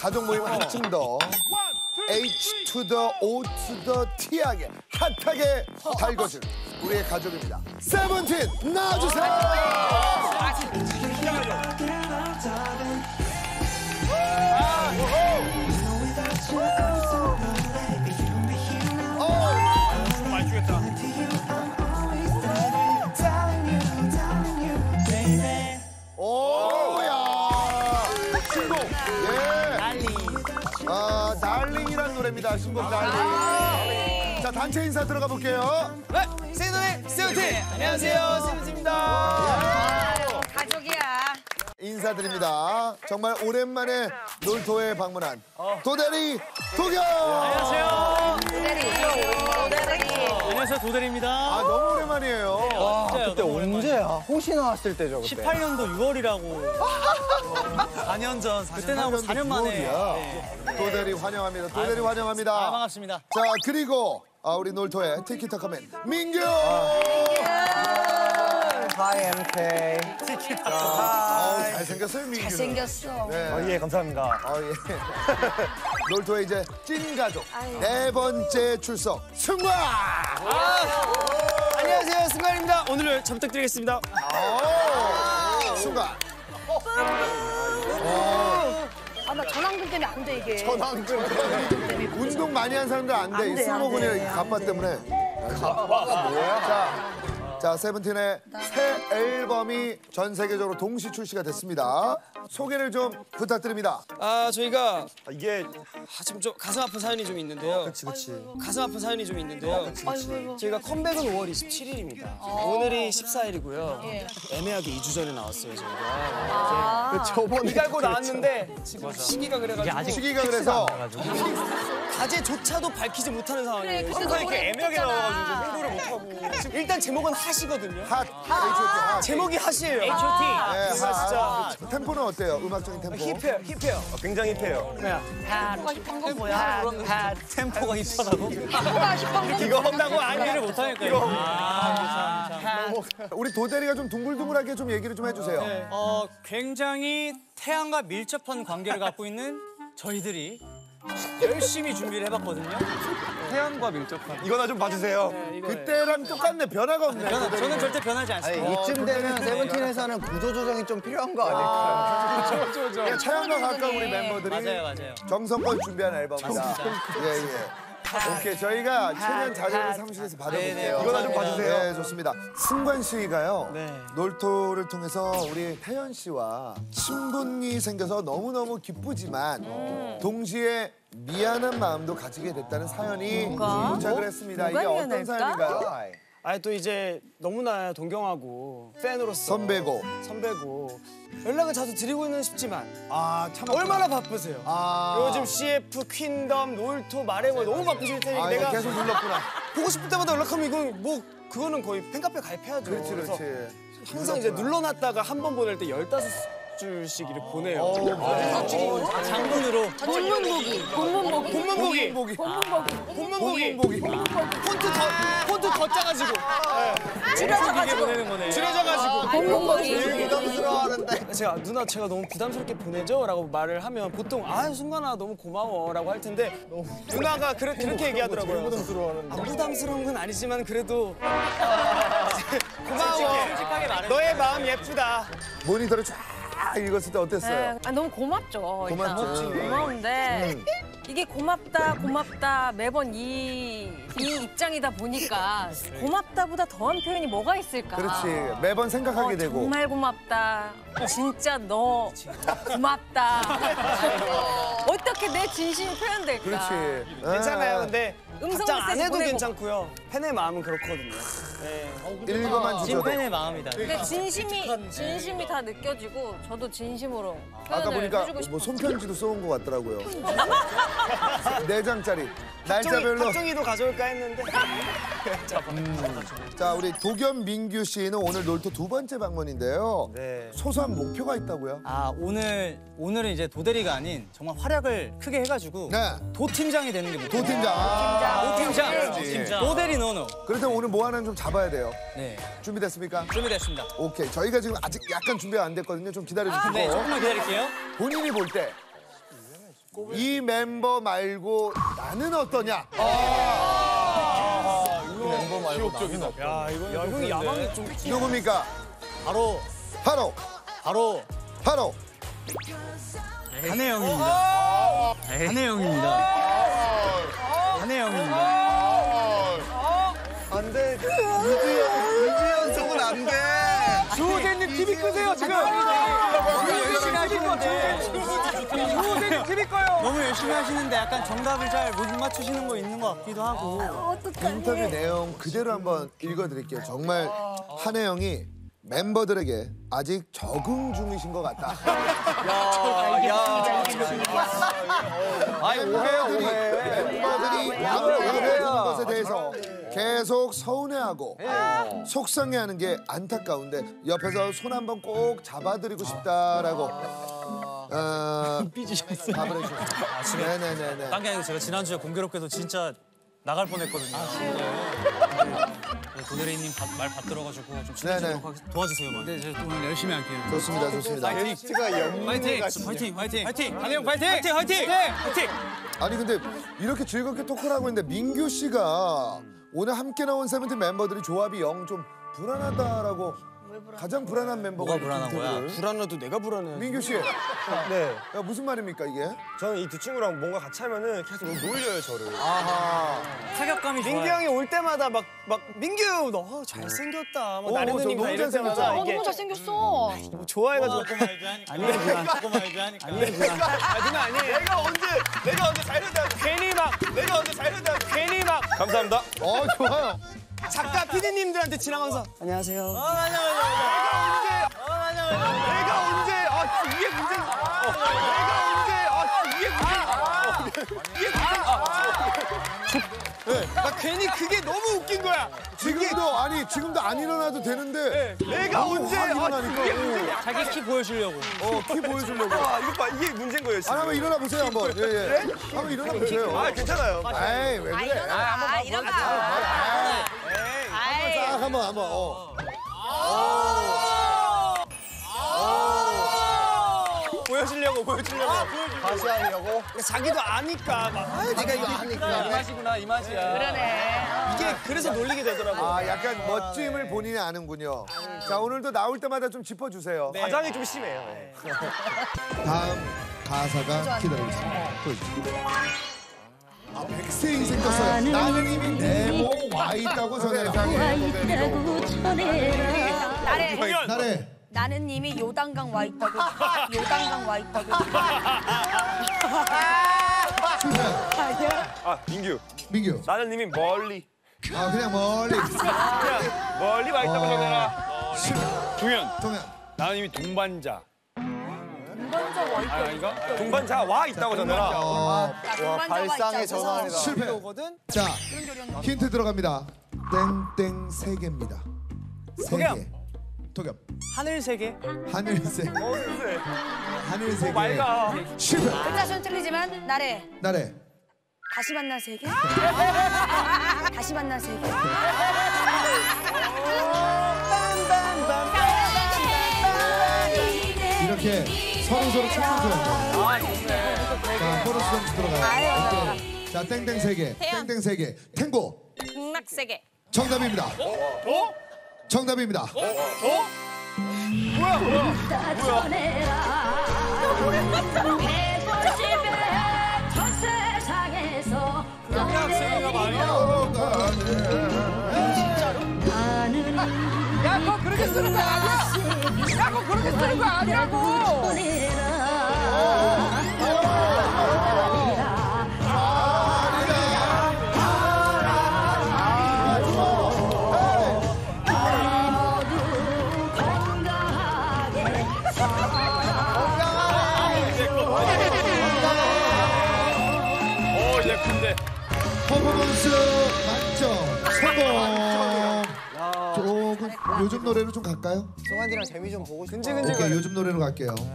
가족 모임을 한층 더 H to the O to the T하게 핫하게 달궈줄 우리의 가족입니다. 세븐틴 나와주세요. 많이 주겠다. 오야 신곡 예 달링이라는 노래입니다. 신곡 달링. 자 단체 인사 들어가 볼게요. 네, 세븐틴의 세븐틴. 안녕하세요, 세븐틴입니다. 가족이야. 인사드립니다. 정말 오랜만에 놀토에 방문한 도대리 도겸. 안녕하세요. 도대리. 안녕하세요, 도대리입니다. 아 너무 오랜만이에요. 와, 그때 언제야? 호시 나왔을 때죠, 그때. 18년도 6월이라고. 4년 전. 그때 나오고 4년 만에. 네. 도대리 환영합니다. 도대리 환영합니다. 아, 반갑습니다. 자 그리고 우리 놀토의 티키타카맨 민규. 하이 MK. 잘생겼어요 민규. 잘생겼어. 네. 예, 감사합니다. 예. 놀토의 이제 찐 가족 네 번째 출석 승관. 안녕하세요, 승관입니다. 오늘을 잘 부탁드리겠습니다. 승관. 나 전완근 때문에 안 돼 이게. 운동 많이 한 사람들 안 돼. 안 돼, 안 승모근이랑 돼. 가빠 때문에. 가빠가 뭐야? 자, 세븐틴의 새 앨범이 전 세계적으로 동시 출시가 됐습니다. 소개를 좀 부탁드립니다. 저희가 이게 지금 좀 가슴 아픈 사연이 좀 있는데요. 가슴 아픈 사연이 좀 있는데요. 저희가 컴백은 5월 27일입니다. 오늘이 14일이고요. 애매하게 2주 전에 나왔어요, 저희가. 저번에 이갈고 나왔는데 지금 시기가 그래가지고 시기가 그래서 가제조차도 밝히지 못하는 상황이에요. 그래서 이렇게 애매하게 나와가지고 홍보를 못하고 지금 일단 제목은 핫이거든요. 핫, H.O.T. 제목이 핫이에요. 네, 진짜 템포는 어때요? 음악적인 템포? 힙해요. 굉장히 힙해요. 하고 싶은 건 뭐야? 템포가 힙하다고? 하고 싶은 건 이거 한다고 이해를 못하니까요. 우리 도대리가 좀 둥글둥글하게 좀 얘기를 좀 해주세요. 굉장히 태양과 밀접한 관계를 갖고 있는 저희들이 열심히 준비를 해봤거든요. 태양과 밀접한. 이거나 좀 봐주세요. 그때랑 똑같네. 변화가 없네. 저는 절대 변하지 않습니다. 이쯤 되면 세븐틴에서는 구조 조정이 좀 필요한 거 아닐까요? 태양과 가까운 우리 멤버들이 맞아요. 정성껏 준비한 앨범입니다. 예. 오케이, 저희가 최대한 자료를 사무실에서 받아볼게요. 이거나 좀 봐주세요. 네, 좋습니다. 승관 씨가요. 네. 놀토를 통해서 우리 태연 씨와 친분이 생겨서 너무너무 기쁘지만 동시에 미안한 마음도 가지게 됐다는 사연이 도착을 했습니다. 이게 어떤 미안할까? 사연인가요? 또 이제 너무나 동경하고 팬으로서 선배고 연락을 자주 드리고는 싶지만 참 얼마나 바쁘세요? 요즘 CF, 퀸덤, 놀토, 마레모 너무 바쁘실 테니 내가 계속 눌렀구나. 보고 싶을 때마다 연락하면 이건 뭐 그거는 거의 팬카페 가입해야죠. 그래서 항상 이제 눌러놨다가 한 번 보낼 때 15줄씩 이렇게 보내요. 장문으로. 전문보기, 본문보기, 본문보기. 폰트 더 짜가지고. 줄여가지고 보내는 거네. 줄여져가지고. 본문보기. 부담스러워하는데. 제가 제가 너무 부담스럽게 보내죠? 라고 말을 하면 보통 승관아 너무 고마워 라고 할 텐데 누나가 그렇게 얘기하더라고요. 부담스러워하는데. 부담스러운 건 아니지만 그래도 고마워. 솔직하게 말해. 너의 마음 예쁘다. 모니터를 쫙 읽었을 때 어땠어요? 너무 고맙죠. 일단. 고맙죠. 고마운데 이게 고맙다 매번 이 입장이다 보니까 고맙다보다 더한 표현이 뭐가 있을까? 그렇지. 매번 생각하게 되고. 정말 고맙다. 진짜 너 고맙다. 어떻게 내 진심이 표현될까? 그렇지. 괜찮아요. 근데 음성 답장 안 메시지 해도 보내고. 괜찮고요. 팬의 마음은 그렇거든요. 네. 읽어만 주셔도. 찐팬의 마음이다. 근데 진심이 다 느껴지고 저도 진심으로 아까 표현을 보니까 해주고 싶어서. 뭐 손편지도 써온 것 같더라고요. 4장짜리. 날짜별로. 합종이도 가져올까 했는데. 자, 우리 도겸 민규 씨는 오늘 놀토 2번째 방문인데요. 네. 소소한 목표가 있다고요? 오늘은 이제 도대리가 아닌 정말 활약을 크게 해가지고 네. 도팀장이 되는 게 목표예요. 도팀장. 도대리 노노. 그래서 오늘 뭐 하나는 좀 잡아야 돼요. 네. 준비됐습니까? 준비됐습니다. 오케이. 저희가 지금 아직 약간 준비가 안 됐거든요. 좀 기다려주시고. 네, 조금만 기다릴게요. 본인이 볼 때 이 멤버 말고 나는 어떠냐? 멤버 말고 나는 야, 형이 야망이 좀. 누굽니까? 바로 바로 한혜영입니다. 한혜영입니다. 한혜영입니다. 안 돼. 2주 연속은 안 돼. 주호대님 TV 끄세요 지금. 주호대님 TV 꺼요. 너무 열심히 하시는데 약간 정답을 잘 못 맞추시는 거 있는 것 같기도 하고. 인터뷰 내용 그대로 한번 읽어드릴게요. 정말 한혜영이 멤버들에게 아직 적응 중이신 것 같다. 멤버들이 오해하는 것에 대해서 계속 서운해하고 속상해하는 게 안타까운데 옆에서 손 한번 꼭 잡아드리고 싶다라고 삐지셨어요. 답을 해주셨어요. 네네네네. 딴 게 아니고 제가 지난주에 공교롭게도 진짜 나갈 뻔했거든요. 도대리님 말 받들어가지고 좀 친해지도록 하겠습니다. 도와주세요. 네, 제가 오늘 열심히 할게요. 좋습니다, 좋습니다. 가 연문에 파이팅! 한혜영 파이팅! 파이팅! 네! 파이팅! 아니 근데 이렇게 즐겁게 토크를 하고 있는데 민규 씨가 오늘 함께 나온 세븐틴 멤버들이 조합이 영 좀 불안하다라고 가장 불안한 멤버가 뭐가 불안한 거야? 힌트를. 불안해도 내가 불안해. 민규 씨, 네, 야, 무슨 말입니까 이게? 저는 이 두 친구랑 뭔가 같이 하면은 계속 놀려요 저를. 타격감이 좋아요. 민규 형이 올 때마다 막 민규 너 잘생겼다. 막 나른 저 누님 다 너무 이럴 때마다 잘생겼죠? 이게 너무 잘생겼어. 뭐 좋아해가지고 아니야. 조금 알지 하니까. 누나 아니에요. 내가 언제 잘했다. 괜히 막 내가 언제 잘했다. 괜히 막 감사합니다. 좋아요. 작가 PD님들한테 지나가면서 안녕하세요. 내가 언제 이게 문제. 나 괜히 그게 너무 웃긴 거야. 지금도 안 일어나도 되는데 내가 언제 일어나니까 자기 키 보여주려고. 키 보여주려고. 이거 봐 이게 문제인 거예요 지금. 한번 일어나 보세요 한번. 예. 한번 일어나 보세요. 괜찮아요. 에이 왜 그래? 이런 거. 딱 한번. 보여주려고. 다시 하려고. 자기도 아니까 막 네가 이거 하니까. 이 맛이구나, 이 맛이야. 그러네. 이게 그래서 놀리게 되더라고. 약간 멋짐을 본인이 아는군요. 자 오늘도 나올 때마다 좀 짚어주세요. 과장이 좀 심해요. 다음 가사가 기다리고 있습니다. 백세인 생겼어요. 나는 이미 내몸 와 있다고 전해라. 나래. 나는 이미 요단강 와 있다고. 요단강 와 있다고. 민규. 나는 이미 멀리 그냥 멀리. 멀리 와 있다고 전해라. 동현. 나는 이미 동반자. 동반자 와 있다고 전해라. 발상의 전환이다. 실패. 자 힌트 들어갑니다. 땡땡 세 개입니다. 세 개. 도겸. 하늘 세계. 하늘 세 개. 하늘 세 개. 맑아. 실패. 끝자수는 틀리지만 나래. 나래. 다시 만난 세계. 다시 만난 세계. 이렇게 서로 착용줘야 돼요. 자 보너스 점수 들어가요. 오케이. 자 땡땡 세 개. 땡땡 세 개. 탱고. 극락 세계. 정답입니다. 정답입니다. 야, 그거 그렇게 쓰는 거 아니야? 야, 그거 그렇게 쓰는 거 아니라고! 퍼포먼스 만점 성공. 조금 요즘 노래로 좀 갈까요? 송환이랑 재미 좀 보고 싶어. 오케이 요즘 노래로 갈게요.